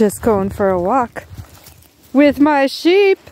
Just going for a walk with my sheep.